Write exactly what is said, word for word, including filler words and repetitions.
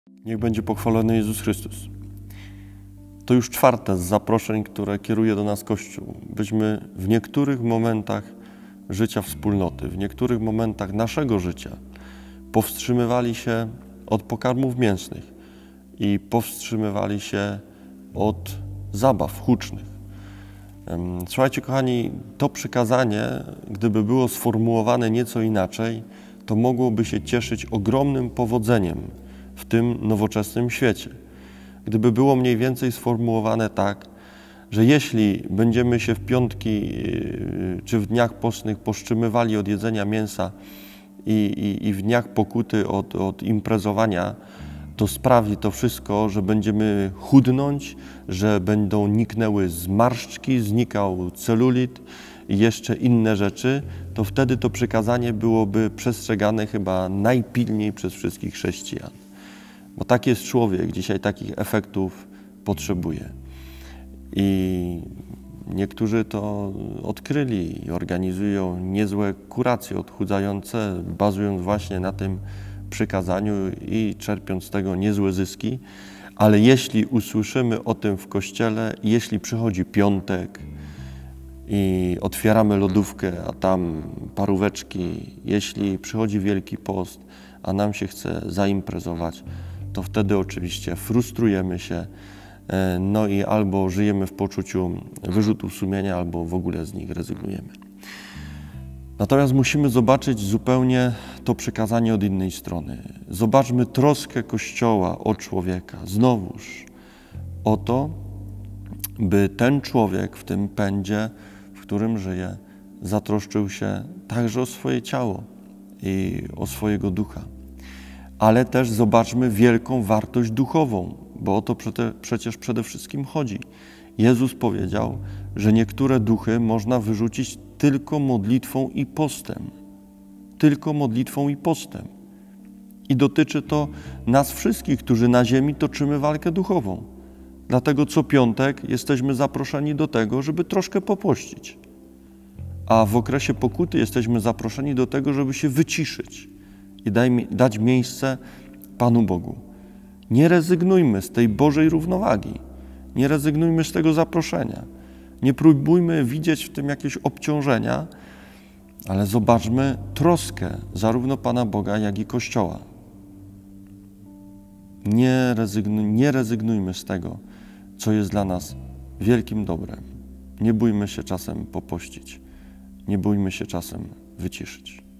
Niech będzie pochwalony Jezus Chrystus. To już czwarte z zaproszeń, które kieruje do nas Kościół, byśmy w niektórych momentach życia wspólnoty, w niektórych momentach naszego życia powstrzymywali się od pokarmów mięsnych i powstrzymywali się od zabaw hucznych. Słuchajcie, kochani, to przykazanie, gdyby było sformułowane nieco inaczej, to mogłoby się cieszyć ogromnym powodzeniem w tym nowoczesnym świecie. Gdyby było mniej więcej sformułowane tak, że jeśli będziemy się w piątki czy w dniach postnych powstrzymywali od jedzenia mięsa i, i, i w dniach pokuty od, od imprezowania, to sprawi to wszystko, że będziemy chudnąć, że będą niknęły zmarszczki, znikał celulit i jeszcze inne rzeczy, to wtedy to przykazanie byłoby przestrzegane chyba najpilniej przez wszystkich chrześcijan. Bo tak jest człowiek, dzisiaj takich efektów potrzebuje. I niektórzy to odkryli i organizują niezłe kuracje odchudzające, bazując właśnie na tym przykazaniu i czerpiąc z tego niezłe zyski. Ale jeśli usłyszymy o tym w Kościele, jeśli przychodzi piątek i otwieramy lodówkę, a tam paróweczki, jeśli przychodzi Wielki Post, a nam się chce zaimprezować, to wtedy oczywiście frustrujemy się, no i albo żyjemy w poczuciu wyrzutów sumienia, albo w ogóle z nich rezygnujemy. Natomiast musimy zobaczyć zupełnie to przykazanie od innej strony. Zobaczmy troskę Kościoła o człowieka. Znowuż o to, by ten człowiek w tym pędzie, w którym żyje, zatroszczył się także o swoje ciało i o swojego ducha. Ale też zobaczmy wielką wartość duchową, bo o to przecież przede wszystkim chodzi. Jezus powiedział, że niektóre duchy można wyrzucić tylko modlitwą i postem. Tylko modlitwą i postem. I dotyczy to nas wszystkich, którzy na ziemi toczymy walkę duchową. Dlatego co piątek jesteśmy zaproszeni do tego, żeby troszkę popościć. A w okresie pokuty jesteśmy zaproszeni do tego, żeby się wyciszyć i daj, dać miejsce Panu Bogu. Nie rezygnujmy z tej Bożej równowagi. Nie rezygnujmy z tego zaproszenia. Nie próbujmy widzieć w tym jakieś obciążenia, ale zobaczmy troskę zarówno Pana Boga, jak i Kościoła. Nie, rezygnuj, nie rezygnujmy z tego, co jest dla nas wielkim dobrem. Nie bójmy się czasem popościć. Nie bójmy się czasem wyciszyć.